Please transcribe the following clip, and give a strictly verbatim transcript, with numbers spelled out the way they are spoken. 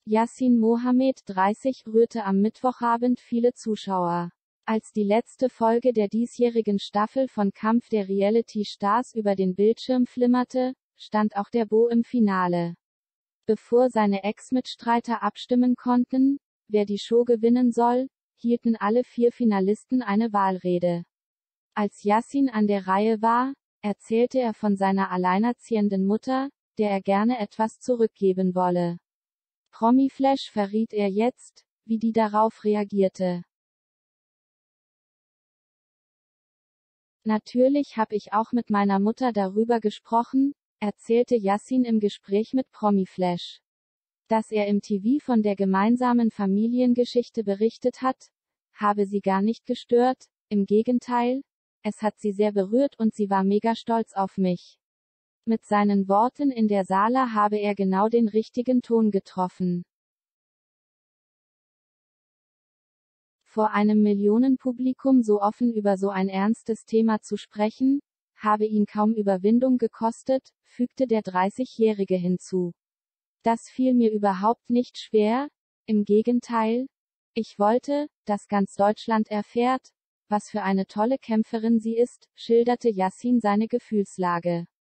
Yassin Mohammed, dreißig, rührte am Mittwochabend viele Zuschauer. Als die letzte Folge der diesjährigen Staffel von Kampf der Reality-Stars über den Bildschirm flimmerte, stand auch der Beau im Finale. Bevor seine Ex-Mitstreiter abstimmen konnten, wer die Show gewinnen soll, hielten alle vier Finalisten eine Wahlrede. Als Yassin an der Reihe war, erzählte er von seiner alleinerziehenden Mutter, der er gerne etwas zurückgeben wolle. Promiflash verriet er jetzt, wie die darauf reagierte. Natürlich habe ich auch mit meiner Mutter darüber gesprochen, erzählte Yassin im Gespräch mit Promiflash. Dass er im T V von der gemeinsamen Familiengeschichte berichtet hat, habe sie gar nicht gestört, im Gegenteil, es hat sie sehr berührt und sie war mega stolz auf mich. Mit seinen Worten in der Sala habe er genau den richtigen Ton getroffen. Vor einem Millionenpublikum so offen über so ein ernstes Thema zu sprechen, habe ihn kaum Überwindung gekostet, fügte der dreißigjährige hinzu. Das fiel mir überhaupt nicht schwer, im Gegenteil, ich wollte, dass ganz Deutschland erfährt, was für eine tolle Kämpferin sie ist, schilderte Yassin seine Gefühlslage.